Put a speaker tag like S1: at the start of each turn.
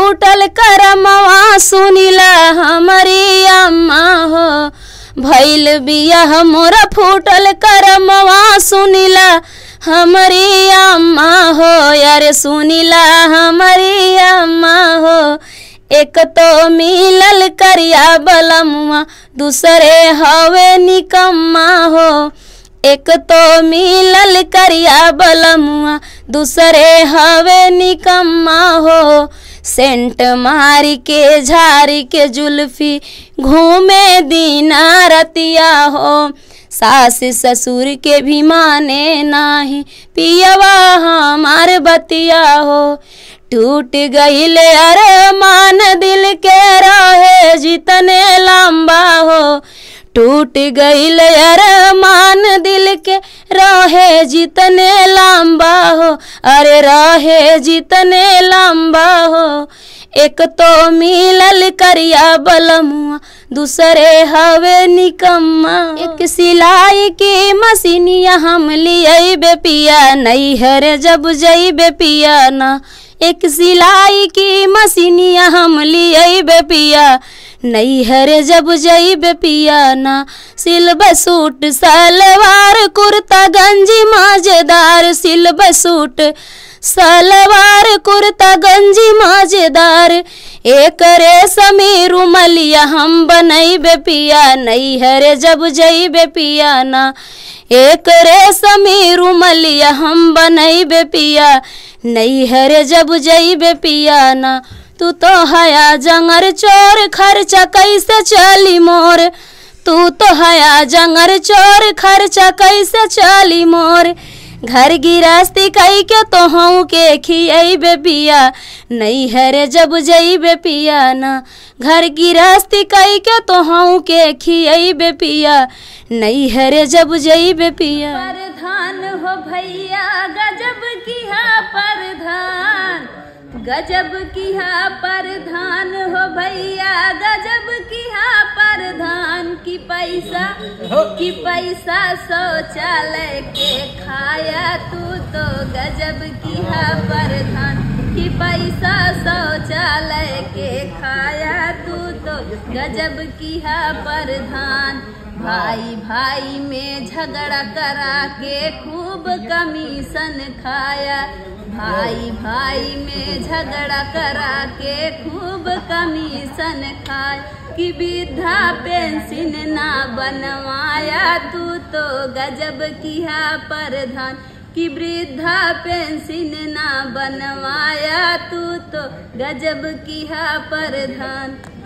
S1: फूटल करमवा सुनिला हमारी अम्मा हो। भइल बियाह मोरा फूटल करमवा सुनिला हमारी अम्मा हो। यार सुनिला हमारी अम्मा हो। एक तो मिलल करिया बलमुआ दूसरे हवे निकम्मा हो। एक तो मिलल करिया बलमुआ दूसरे हवे निकम्मा हो। सेंट मारी के झारी के जुल्फी घूमे दीना रतिया हो। सास ससुर के भी माने नाही पियवा हमार बतिया हो। टूट गईल अरमान दिल के रहे जितने लंबा हो। टूट गईल अरमान दिल के रहे जितने लंबा हो। अरे रहे जितने लंबा हो। एक तो मिलल करिया बलमुआ दूसरे हवे निकम्मा। एक सिलाई की मशीनिया हम लिये पिया नैहर जब जइबे पिया ना। एक सिलाई की मशीनिया हम लिये पिया नैहर जब जइबे पिया ना। सिल्ब सूट सलवार कुर्ता गंजी मजेदार। सिल्ब सूट सलवार कुर्ता गंजी मजेदार। एक रेशमी रुमलिया हम बनइबे पिया नैहर जब जइबे पिया ना। एक रेशमी रुमलिया हम बनइबे पिया नैहर जब जइबे पिया ना। तू तो हया जंगर चोर खर्चा कैसे चली मोर। तू तो हया जंगर चोर खर्चा कैसे चली मोर। घर गिरस्ती कई के तो हूँ के खियबे पिया नैहर जब जइबे पिया ना। घर गिरस्ती कई के तो हूँ के खियबे पिया नैहर जब जइबे पिया।
S2: परधान हो भैया गजब किहा परधान। गजब किहा परधान हो भैया गजब किहा परधान। की पैसा शौचालय के खाया तू तो गजब किहा परधान। की पैसा शौचालय के खाया तू तो गजब किहा परधान। भाई भाई में झगड़ा करा के खूब कमीशन खाया। भाई भाई में झगड़ा करा के खूब कमीशन खाया। कि वृद्धा पेंशन ना बनवाया तू तो गजब किहा परधान। कि वृद्धा पेंशन ना बनवाया तू तो गजब किहा परधान।